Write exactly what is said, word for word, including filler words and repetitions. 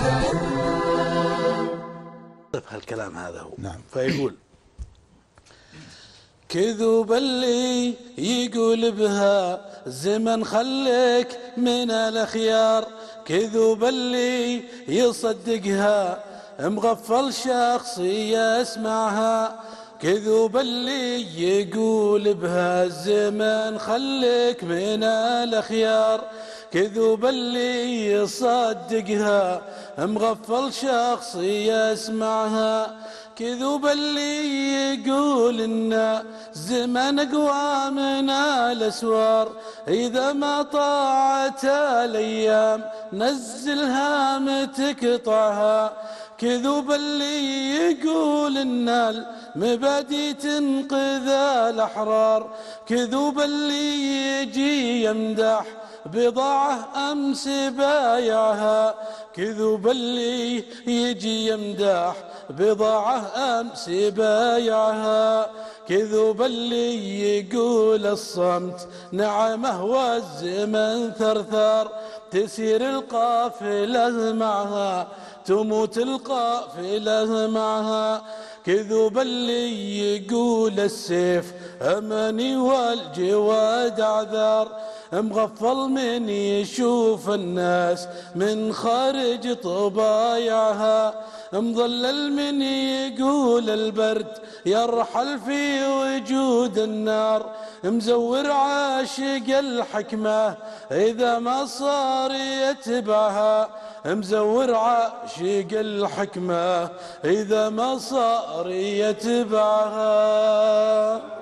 هالكلام هذا هو. نعم. فيقول: كذوب اللي يقول بها زمن خليك من الأخيار، كذوب اللي يصدقها مغفل شخصي يسمعها، كذوب اللي يقول بها الزمن خليك من الأخيار، كذوب اللي يصدقها مغفل شخصي يسمعها، كذوب اللي يقول إن زمن أقوى من الأسوار، إذا ما طاعت الأيام نزلها متقطعها، كذوب اللي يقول إن المبادئ تنقذ الأحرار، كذوب اللي يجي يمدح بضاعة أمس بايعها، كذوب اللي يجي يمدح بضاعة أمس بايعها، كذوب اللي يقول الصمت نعمه والزمن ثرثار، تسير القافلة معها تموت القافلة معها، كذوب اللي يقول السيف أماني والجواد أعذار، مغفل من يشوف الناس من خارج طبايعها، مضلل من يقول البرد يرحل في وجود النار، مزور عاشق الحكمة إذا ما صار يتبعها، مزور عاشق الحكمة إذا ما صار يتبعها.